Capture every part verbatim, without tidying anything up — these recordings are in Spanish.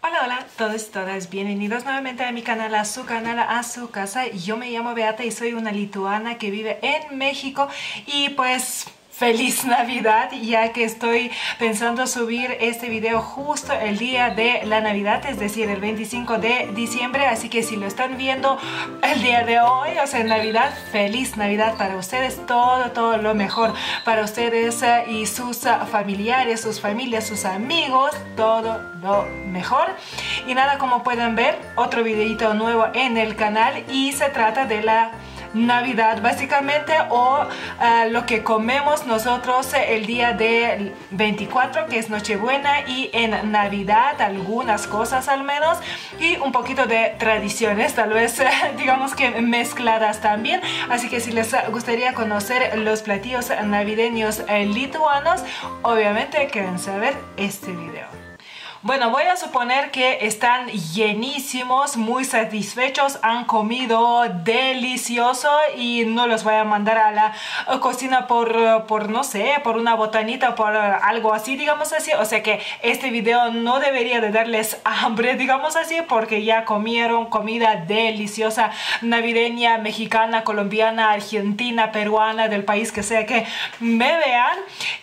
Hola, hola, todos y todas, bienvenidos nuevamente a mi canal, a su canal, a su casa. Yo me llamo Beata y soy una lituana que vive en México y pues... ¡Feliz Navidad! Ya que estoy pensando subir este video justo el día de la Navidad, es decir, el veinticinco de diciembre. Así que si lo están viendo el día de hoy, o sea, en Navidad, ¡feliz Navidad para ustedes! Todo, todo lo mejor para ustedes y sus familiares, sus familias, sus amigos, todo lo mejor. Y nada, como pueden ver, otro videito nuevo en el canal y se trata de la Navidad básicamente, o uh, lo que comemos nosotros el día del veinticuatro, que es Nochebuena, y en Navidad algunas cosas al menos, y un poquito de tradiciones tal vez digamos que mezcladas también. Así que si les gustaría conocer los platillos navideños lituanos, obviamente quédense a ver este video. Bueno, voy a suponer que están llenísimos, muy satisfechos, han comido delicioso y no los voy a mandar a la cocina por, por no sé, por una botanita, por algo así, digamos así. O sea que este video no debería de darles hambre, digamos así, porque ya comieron comida deliciosa, navideña, mexicana, colombiana, argentina, peruana, del país que sea que me vean.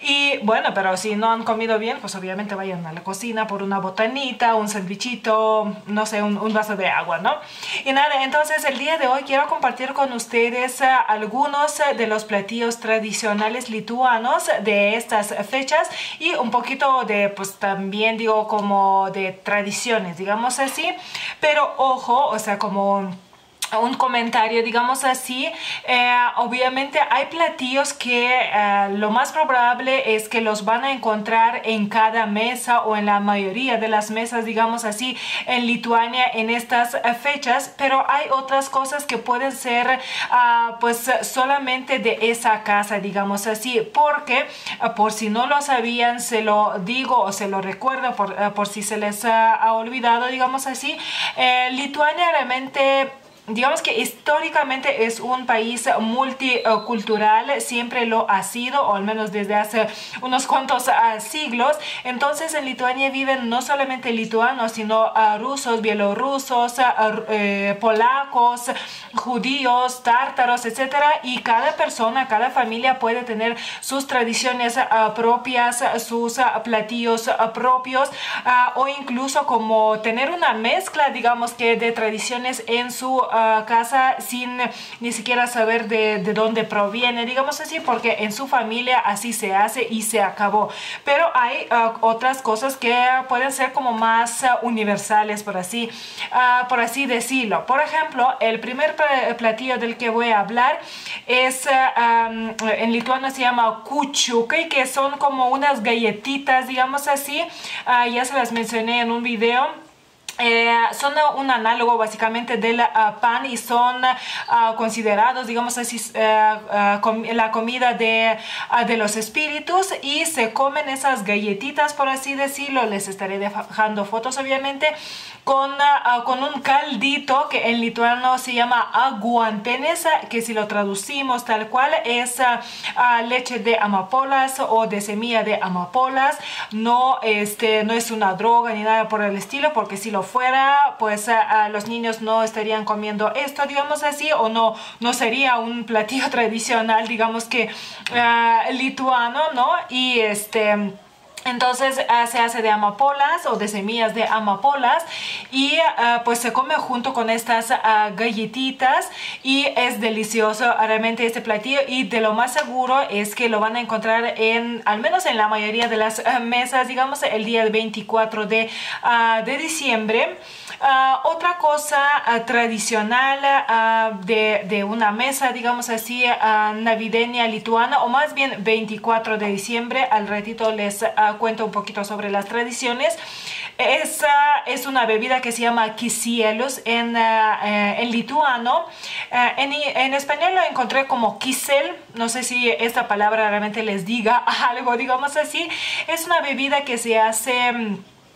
Y bueno, pero si no han comido bien, pues obviamente vayan a la cocina por una botanita, un sandwichito, no sé, un, un vaso de agua, ¿no? Y nada, entonces el día de hoy quiero compartir con ustedes uh, algunos uh, de los platillos tradicionales lituanos de estas fechas y un poquito de, pues también digo, como de tradiciones, digamos así. Pero ojo, o sea, como un comentario, digamos así, eh, obviamente hay platillos que eh, lo más probable es que los van a encontrar en cada mesa o en la mayoría de las mesas, digamos así, en Lituania en estas eh, fechas, pero hay otras cosas que pueden ser uh, pues solamente de esa casa, digamos así, porque uh, por si no lo sabían, se lo digo o se lo recuerdo por, uh, por si se les uh, ha olvidado, digamos así, eh, Lituania realmente, digamos que históricamente es un país multicultural, siempre lo ha sido, o al menos desde hace unos cuantos uh, siglos. Entonces en Lituania viven no solamente lituanos, sino uh, rusos, bielorrusos, uh, eh, polacos, judíos, tártaros, etcétera. Y cada persona, cada familia puede tener sus tradiciones uh, propias, sus uh, platillos uh, propios, uh, o incluso como tener una mezcla, digamos que de tradiciones en su uh, casa sin ni siquiera saber de, de dónde proviene, digamos así, porque en su familia así se hace y se acabó. Pero hay uh, otras cosas que pueden ser como más uh, universales, por así, uh, por así decirlo. Por ejemplo, el primer platillo del que voy a hablar es, uh, um, en lituano se llama kūčiukai, que son como unas galletitas, digamos así. Uh, ya se las mencioné en un video. Eh, son un análogo básicamente del uh, pan y son uh, considerados, digamos así, uh, uh, com la comida de, uh, de los espíritus, y se comen esas galletitas, por así decirlo. Les estaré dejando fotos obviamente, con, uh, con un caldito que en lituano se llama aguantenes, que si lo traducimos tal cual es uh, uh, leche de amapolas o de semilla de amapolas. No, este, no es una droga ni nada por el estilo, porque si lo fuera, pues a, a los niños no estarían comiendo esto, digamos así, o no, no sería un platillo tradicional, digamos que uh, lituano, ¿no? Y este... Entonces uh, se hace de amapolas o de semillas de amapolas y uh, pues se come junto con estas uh, galletitas y es delicioso realmente este platillo, y de lo más seguro es que lo van a encontrar en, al menos en la mayoría de las uh, mesas, digamos, el día veinticuatro de, uh, de diciembre. Uh, otra cosa uh, tradicional uh, de, de una mesa, digamos así, uh, navideña lituana, o más bien veinticuatro de diciembre, al ratito les uh, cuento un poquito sobre las tradiciones. Es, uh, es una bebida que se llama kisielius en, uh, uh, en lituano. Uh, en, en español lo encontré como kisel, no sé si esta palabra realmente les diga algo, digamos así. Es una bebida que se hace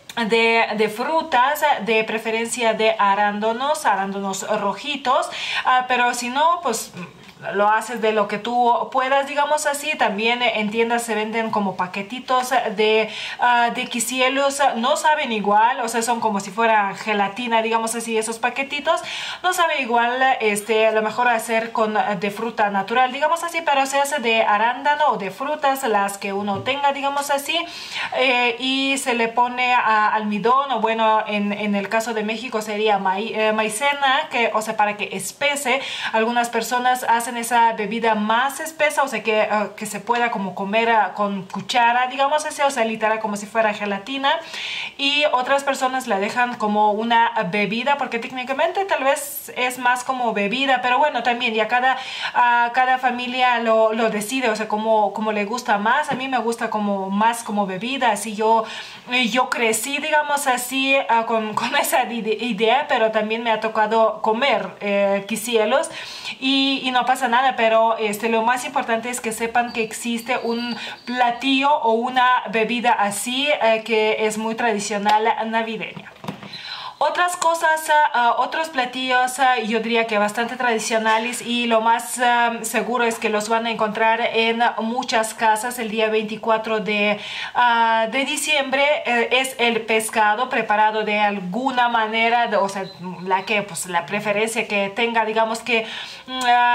De, de frutas, de preferencia de arándanos, arándanos rojitos, uh, pero si no, pues lo haces de lo que tú puedas, digamos así. También en tiendas se venden como paquetitos de, uh, de quisielos, no saben igual, o sea, son como si fuera gelatina, digamos así, esos paquetitos, no sabe igual, este, a lo mejor hacer con de fruta natural, digamos así, pero se hace de arándano o de frutas, las que uno tenga, digamos así, eh, y se le pone a almidón, o bueno, en, en el caso de México sería ma eh, maicena, que, o sea, para que espese. Algunas personas hacen esa bebida más espesa, o sea, que, uh, que se pueda como comer uh, con cuchara, digamos así, o sea, literal como si fuera gelatina, y otras personas la dejan como una bebida, porque técnicamente tal vez es más como bebida, pero bueno, también ya cada, uh, cada familia lo, lo decide, o sea, como, como le gusta más. A mí me gusta como más como bebida, así yo, yo crecí, digamos así, uh, con, con esa idea, pero también me ha tocado comer eh, quisielos y, y no pasa nada, pero este, lo más importante es que sepan que existe un platillo o una bebida así eh, que es muy tradicional navideña. Otras cosas, uh, otros platillos, uh, yo diría que bastante tradicionales, y lo más um, seguro es que los van a encontrar en muchas casas el día veinticuatro de, uh, de diciembre. Uh, es el pescado preparado de alguna manera, de, o sea, la que, pues, la preferencia que tenga, digamos que uh,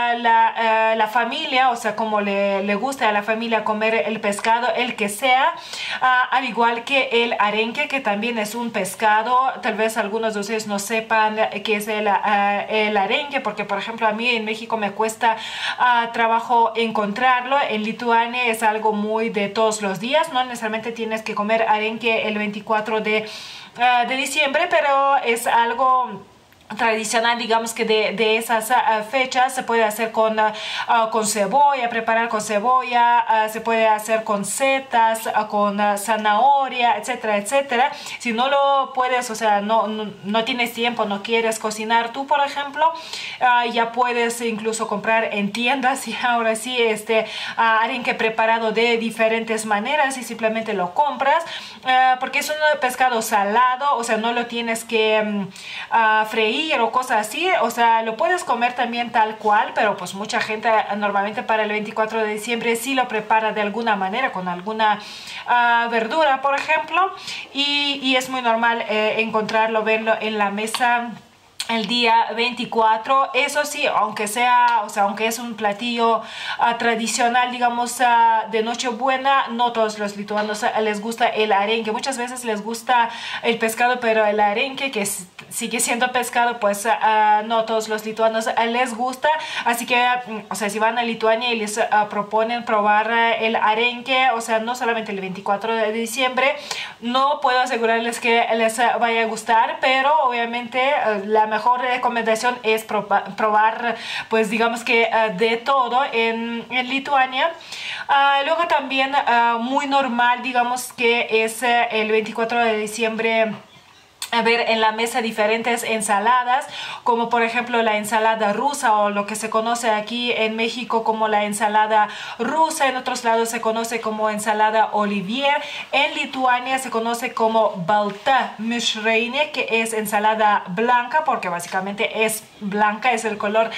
la, uh, la familia, o sea, como le, le gusta a la familia comer el pescado, el que sea, uh, al igual que el arenque, que también es un pescado. Tal vez algunos algunos de ustedes no sepan qué es el, uh, el arenque, porque por ejemplo a mí en México me cuesta uh, trabajo encontrarlo. En Lituania es algo muy de todos los días, no necesariamente tienes que comer arenque el veinticuatro de, uh, de diciembre, pero es algo tradicional, digamos que de, de esas uh, fechas. Se puede hacer con, uh, uh, con cebolla, preparar con cebolla, uh, se puede hacer con setas, uh, con uh, zanahoria, etcétera, etcétera. Si no lo puedes, o sea, no, no, no tienes tiempo, no quieres cocinar tú, por ejemplo, uh, ya puedes incluso comprar en tiendas, y ahora sí, este, uh, arenque preparado de diferentes maneras, y simplemente lo compras, uh, porque es un pescado salado, o sea, no lo tienes que um, uh, freír o cosas así, o sea, lo puedes comer también tal cual, pero pues mucha gente normalmente para el veinticuatro de diciembre sí lo prepara de alguna manera, con alguna uh, verdura, por ejemplo, y, y es muy normal eh, encontrarlo, verlo en la mesa el día veinticuatro. Eso sí, aunque sea, o sea, aunque es un platillo uh, tradicional, digamos, uh, de Nochebuena, no todos los lituanos uh, les gusta el arenque. Muchas veces les gusta el pescado, pero el arenque, que es, sigue siendo pescado, pues uh, no todos los lituanos uh, les gusta. Así que, uh, o sea, si van a Lituania y les uh, proponen probar uh, el arenque, o sea, no solamente el veinticuatro de diciembre, no puedo asegurarles que les uh, vaya a gustar, pero obviamente uh, la mejor mejor recomendación es probar, probar pues digamos que uh, de todo en, en Lituania. Uh, luego también uh, muy normal, digamos que es uh, el veinticuatro de diciembre a ver en la mesa diferentes ensaladas, como por ejemplo la ensalada rusa, o lo que se conoce aquí en México como la ensalada rusa. En otros lados se conoce como ensalada Olivier. En Lituania se conoce como balta mišrainė, que es ensalada blanca, porque básicamente es blanca, es el color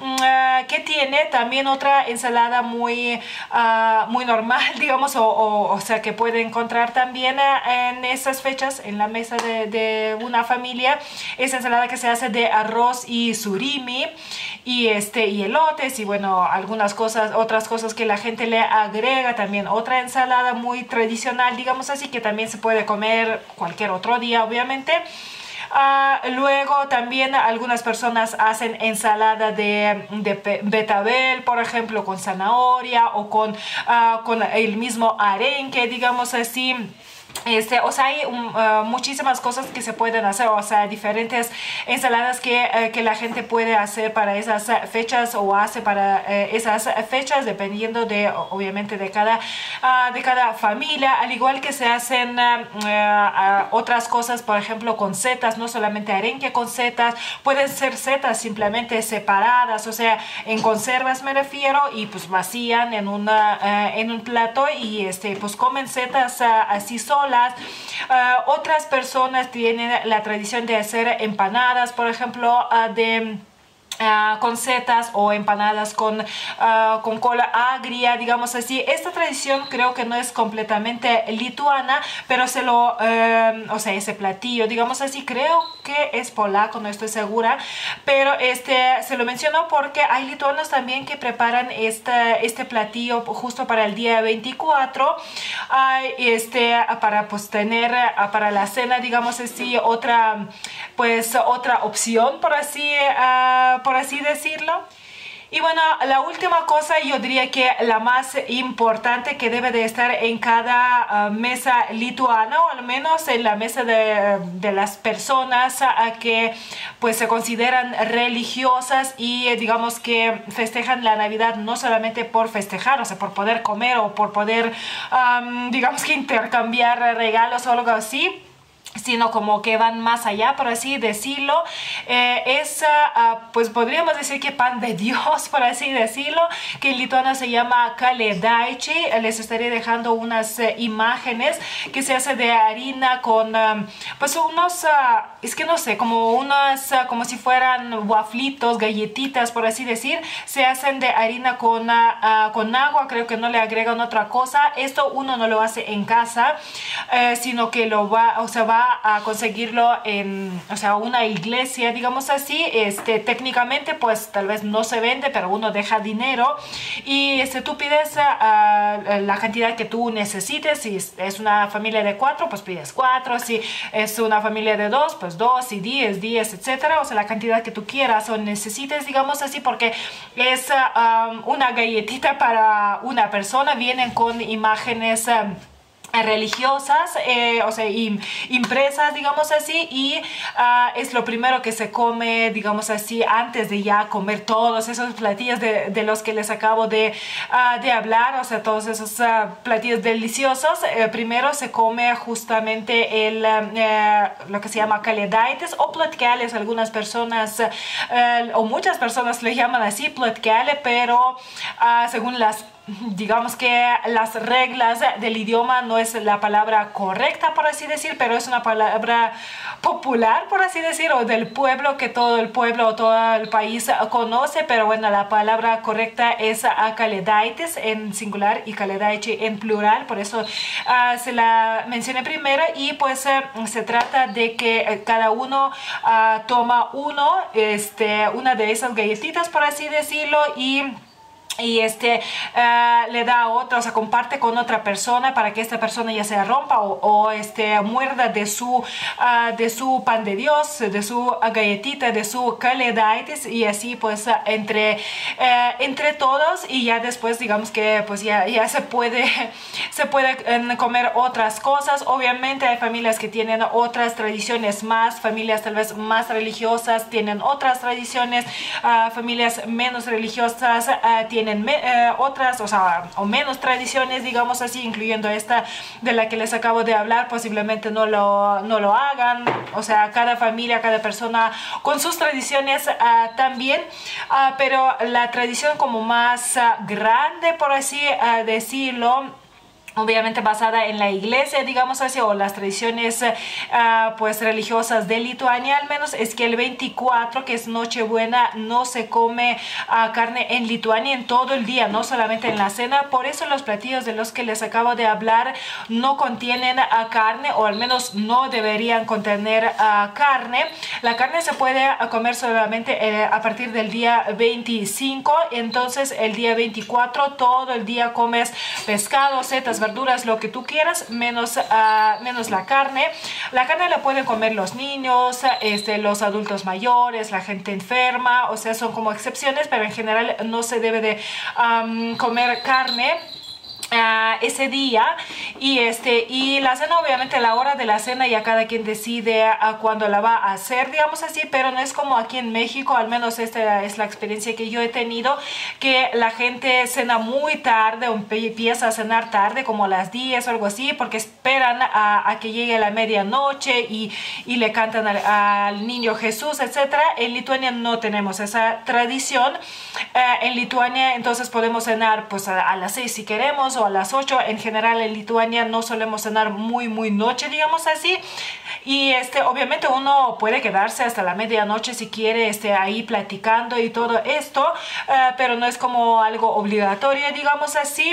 uh, que tiene. También otra ensalada muy, uh, muy normal, digamos, o, o, o sea, que puede encontrar también uh, en esas fechas en la mesa de, de una familia, es ensalada que se hace de arroz y surimi y este y elotes, y bueno, algunas cosas, otras cosas que la gente le agrega. También otra ensalada muy tradicional, digamos así, que también se puede comer cualquier otro día, obviamente. Uh, luego también algunas personas hacen ensalada de, de betabel, por ejemplo, con zanahoria, o con, uh, con el mismo arenque, digamos así. Este, o sea, hay um, uh, muchísimas cosas que se pueden hacer, o sea, diferentes ensaladas que, uh, que la gente puede hacer para esas fechas, o hace para uh, esas fechas, dependiendo de, obviamente, de cada, uh, de cada familia. Al igual que se hacen uh, uh, uh, otras cosas, por ejemplo, con setas, no solamente arenque con setas, pueden ser setas simplemente separadas, o sea, en conservas me refiero, y pues vacían en, una, uh, en un plato, y este, pues comen setas uh, así solas. Uh, otras personas tienen la tradición de hacer empanadas, por ejemplo, uh, de Uh, con setas o empanadas con, uh, con cola agria, digamos así. Esta tradición creo que no es completamente lituana, pero se lo, uh, o sea, ese platillo, digamos así, creo que es polaco, no estoy segura, pero este, se lo menciono porque hay lituanos también que preparan este, este platillo justo para el día veinticuatro, uh, este, para pues tener uh, para la cena, digamos así, otra, pues, otra opción, por así, uh, por así decirlo. Y bueno, la última cosa, yo diría que la más importante que debe de estar en cada uh, mesa lituana, o al menos en la mesa de, de las personas uh, que pues se consideran religiosas y eh, digamos que festejan la Navidad no solamente por festejar, o sea, por poder comer o por poder, um, digamos que intercambiar regalos o algo así, sino como que van más allá, por así decirlo. Eh, es, uh, pues podríamos decir que pan de Dios, por así decirlo, que en lituano se llama kalėdaičiai. Les estaré dejando unas uh, imágenes que se hace de harina con, um, pues unos, uh, es que no sé, como unas, uh, como si fueran waflitos, galletitas, por así decir. Se hacen de harina con, uh, uh, con agua, creo que no le agregan otra cosa. Esto uno no lo hace en casa, uh, sino que lo va, o sea, va a conseguirlo en, o sea, una iglesia, digamos así. Este, técnicamente pues tal vez no se vende, pero uno deja dinero y este, tú pides uh, la cantidad que tú necesites. Si es una familia de cuatro, pues pides cuatro. Si es una familia de dos, pues dos, y diez, diez, etcétera. O sea, la cantidad que tú quieras o necesites, digamos así, porque es uh, um, una galletita para una persona. Vienen con imágenes um, religiosas, eh, o sea, im, impresas, digamos así, y uh, es lo primero que se come, digamos así, antes de ya comer todos esos platillos de, de los que les acabo de, uh, de hablar, o sea, todos esos uh, platillos deliciosos. Eh, primero se come justamente el, uh, lo que se llama kalėdaitis o plotkelis. Algunas personas uh, o muchas personas le llaman así, plotkele, pero uh, según las digamos que las reglas del idioma no es la palabra correcta, por así decir, pero es una palabra popular, por así decir, o del pueblo, que todo el pueblo o todo el país conoce. Pero bueno, la palabra correcta es kalėdaitis en singular y kalėdaičiai en plural, por eso uh, se la mencioné primero. Y pues uh, se trata de que cada uno uh, toma uno, este, una de esas galletitas, por así decirlo, y y este uh, le da a otra, o sea, comparte con otra persona para que esta persona ya se rompa o, o este, muerda de su, uh, de su pan de Dios, de su galletita, de su kalėdaitis, y así pues uh, entre, uh, entre todos. Y ya después digamos que pues ya, ya se puede, se puede um, comer otras cosas. Obviamente hay familias que tienen otras tradiciones más, familias tal vez más religiosas tienen otras tradiciones, uh, familias menos religiosas uh, tienen Me, eh, otras, o sea, o menos tradiciones, digamos así, incluyendo esta de la que les acabo de hablar. Posiblemente no lo, no lo hagan. O sea, cada familia, cada persona con sus tradiciones uh, también, uh, pero la tradición como más uh, grande, por así uh, decirlo, obviamente basada en la iglesia, digamos así, o las tradiciones uh, pues religiosas de Lituania al menos, es que el veinticuatro, que es Nochebuena, no se come uh, carne en Lituania en todo el día, no solamente en la cena. Por eso los platillos de los que les acabo de hablar no contienen uh, carne, o al menos no deberían contener uh, carne. La carne se puede uh, comer solamente uh, a partir del día veinticinco. Entonces el día veinticuatro todo el día comes pescado, setas, verduras, lo que tú quieras, menos, uh, menos la carne. La carne la pueden comer los niños, este, los adultos mayores, la gente enferma, o sea, son como excepciones, pero en general no se debe de um, comer carne Uh, ese día. Y este y la cena, obviamente la hora de la cena ya cada quien decide a cuándo la va a hacer, digamos así, pero no es como aquí en México. Al menos esta es la experiencia que yo he tenido, que la gente cena muy tarde o empieza a cenar tarde, como a las diez o algo así, porque esperan a, a que llegue la medianoche y, y le cantan al, al niño Jesús, etcétera. En Lituania no tenemos esa tradición. Uh, en Lituania entonces podemos cenar pues a, a las seis si queremos, o a las ocho. En general en Lituania no solemos cenar muy muy noche, digamos así. Y este, obviamente uno puede quedarse hasta la medianoche si quiere, este, ahí platicando y todo esto, uh, pero no es como algo obligatorio, digamos así.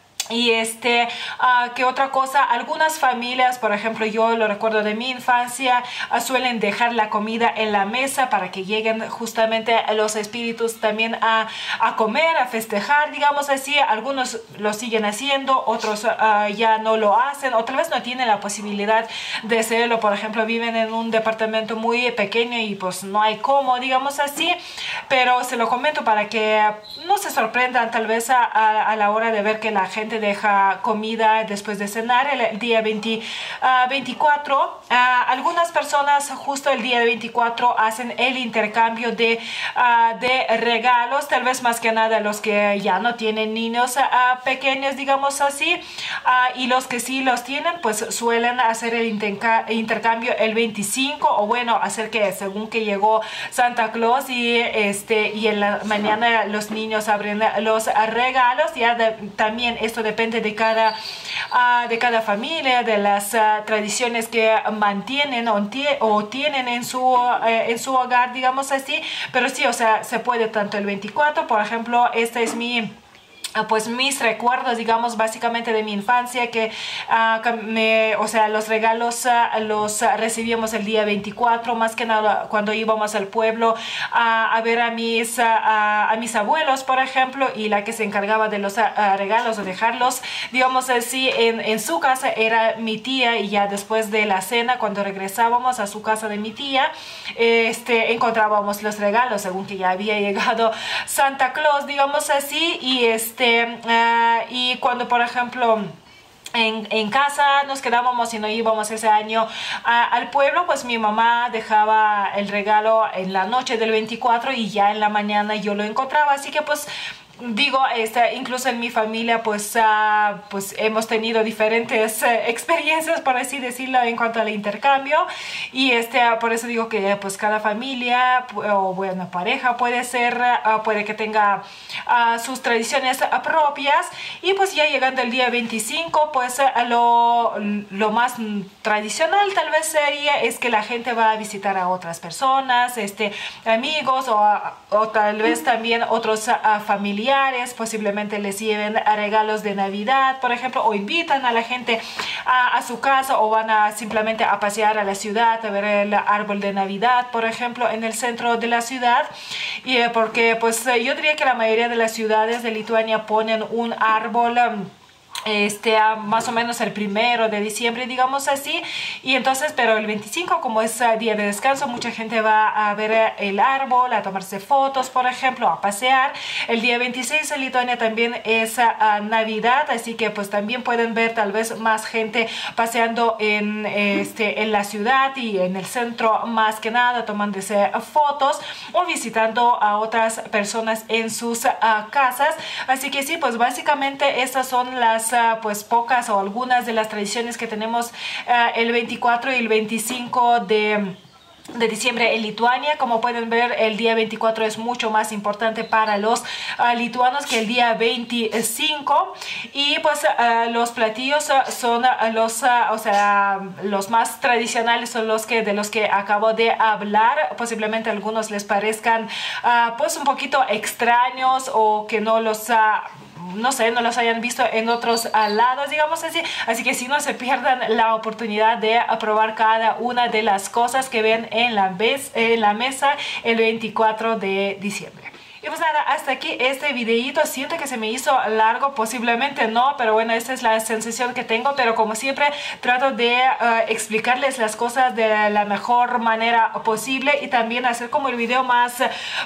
Y este, uh, ¿qué otra cosa? Algunas familias, por ejemplo, yo lo recuerdo de mi infancia, uh, suelen dejar la comida en la mesa para que lleguen justamente los espíritus también a, a comer, a festejar, digamos así. Algunos lo siguen haciendo, otros uh, ya no lo hacen, o tal vez no tienen la posibilidad de hacerlo. Por ejemplo, viven en un departamento muy pequeño y pues no hay cómo, digamos así. Pero se lo comento para que no se sorprendan tal vez a, a, a la hora de ver que la gente deja comida después de cenar el, el día veinte, uh, veinticuatro. Uh, algunas personas justo el día veinticuatro hacen el intercambio de, uh, de regalos, tal vez más que nada los que ya no tienen niños uh, pequeños, digamos así, uh, y los que sí los tienen pues suelen hacer el intercambio el veinticinco, o bueno, hacer que según que llegó Santa Claus y, este, y en la mañana los niños abren los regalos. Ya de, también esto depende de cada, uh, de cada familia, de las uh, tradiciones que mantienen o, o tienen en su, uh, en su hogar, digamos así. Pero sí, o sea, se puede tanto el veinticuatro, por ejemplo, esta es mi... pues mis recuerdos, digamos, básicamente de mi infancia, que uh, me, o sea, los regalos uh, los uh, recibíamos el día veinticuatro, más que nada cuando íbamos al pueblo uh, a ver a mis, uh, a, a mis abuelos, por ejemplo, y la que se encargaba de los uh, regalos o dejarlos, digamos así, en, en su casa era mi tía. Y ya después de la cena, cuando regresábamos a su casa de mi tía, este, encontrábamos los regalos, según que ya había llegado Santa Claus, digamos así. Y este Este, uh, y cuando, por ejemplo, En, en casa nos quedábamos y no íbamos ese año a, al pueblo, pues mi mamá dejaba el regalo en la noche del veinticuatro y ya en la mañana yo lo encontraba. Así que pues digo, este, incluso en mi familia pues, uh, pues hemos tenido diferentes uh, experiencias, por así decirlo, en cuanto al intercambio. Y este, uh, por eso digo que pues cada familia o bueno, pareja puede ser, uh, puede que tenga uh, sus tradiciones uh, propias. Y pues ya llegando el día veinticinco, pues uh, lo, lo más tradicional tal vez sería es que la gente va a visitar a otras personas, este, amigos o, o tal vez también otros uh, familiares. Posiblemente les lleven a regalos de Navidad, por ejemplo, o invitan a la gente a, a su casa, o van a simplemente a pasear a la ciudad, a ver el árbol de Navidad, por ejemplo, en el centro de la ciudad. Y eh, porque pues yo diría que la mayoría de las ciudades de Lituania ponen un árbol um, este a más o menos el primero de diciembre, digamos así. Y entonces, pero el veinticinco, como es uh, día de descanso, mucha gente va a ver uh, el árbol, a tomarse fotos, por ejemplo, a pasear. El día veintiséis en Lituania también es uh, Navidad, así que pues también pueden ver tal vez más gente paseando en, este, en la ciudad y en el centro, más que nada tomándose fotos o visitando a otras personas en sus uh, casas. Así que sí, pues básicamente estas son las Uh, pues pocas o algunas de las tradiciones que tenemos uh, el veinticuatro y el veinticinco de de diciembre en Lituania. Como pueden ver, el día veinticuatro es mucho más importante para los uh, lituanos que el día veinticinco. Y pues uh, los platillos uh, son uh, los uh, o sea los más tradicionales, son los que de los que acabo de hablar. Posiblemente a algunos les parezcan uh, pues un poquito extraños, o que no los uh, no sé, no los hayan visto en otros lados, digamos así. Así que si no se pierdan la oportunidad de probar cada una de las cosas que ven en la, vez, en la mesa el veinticuatro de diciembre. Y pues nada, hasta aquí este videíto. Siento que se me hizo largo, posiblemente no, pero bueno, esta es la sensación que tengo. Pero como siempre, trato de uh, explicarles las cosas de la mejor manera posible, y también hacer como el video más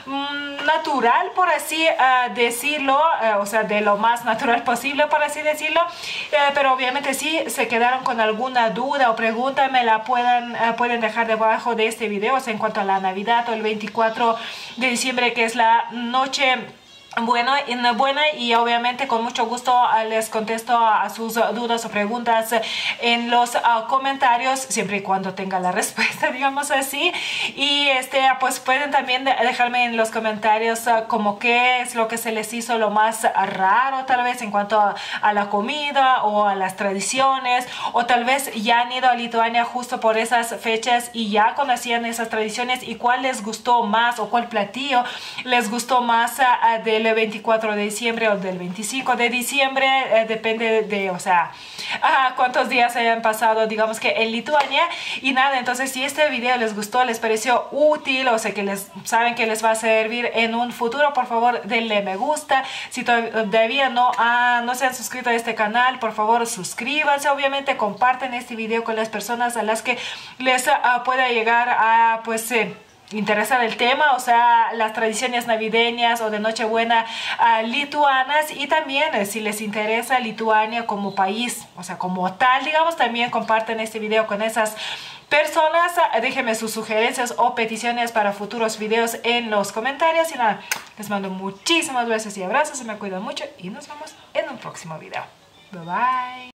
um, natural, por así uh, decirlo, uh, o sea, de lo más natural posible, por así decirlo. Uh, pero obviamente si se quedaron con alguna duda o pregunta, me la pueden, uh, pueden dejar debajo de este video, o sea, en cuanto a la Navidad o el veinticuatro de diciembre, que es la noche Bueno, en buena y obviamente con mucho gusto uh, les contesto a sus uh, dudas o preguntas uh, en los uh, comentarios, siempre y cuando tenga la respuesta, digamos así. Y este, pues pueden también dejarme en los comentarios uh, como qué es lo que se les hizo lo más raro tal vez en cuanto a, a la comida o a las tradiciones, o tal vez ya han ido a Lituania justo por esas fechas y ya conocían esas tradiciones, y cuál les gustó más o cuál platillo les gustó más uh, del veinticuatro de diciembre o del veinticinco de diciembre, eh, depende de, de, o sea, uh, cuántos días hayan pasado, digamos que en Lituania. Y nada, entonces si este video les gustó, les pareció útil, o sea que les saben que les va a servir en un futuro, por favor denle me gusta. Si todavía no, uh, no se han suscrito a este canal, por favor suscríbanse. Obviamente comparten este video con las personas a las que les uh, pueda llegar a pues eh, interesar el tema, o sea, las tradiciones navideñas o de Nochebuena uh, lituanas. Y también eh, si les interesa Lituania como país, o sea, como tal, digamos, también comparten este video con esas personas. Déjenme sus sugerencias o peticiones para futuros videos en los comentarios. Y nada, les mando muchísimos besos y abrazos, se me cuidan mucho y nos vemos en un próximo video. Bye bye.